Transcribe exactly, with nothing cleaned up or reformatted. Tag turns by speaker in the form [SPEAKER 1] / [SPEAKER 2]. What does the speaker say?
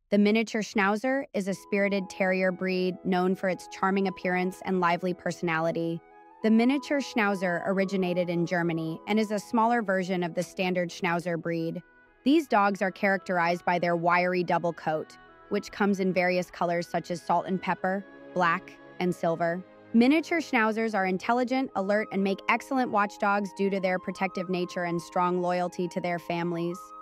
[SPEAKER 1] The miniature Schnauzer is a spirited terrier breed known for its charming appearance and lively personality. The miniature Schnauzer originated in Germany and is a smaller version of the standard Schnauzer breed. These dogs are characterized by their wiry double coat, which comes in various colors such as salt and pepper, black, and silver. Miniature Schnauzers are intelligent, alert, and make excellent watchdogs due to their protective nature and strong loyalty to their families.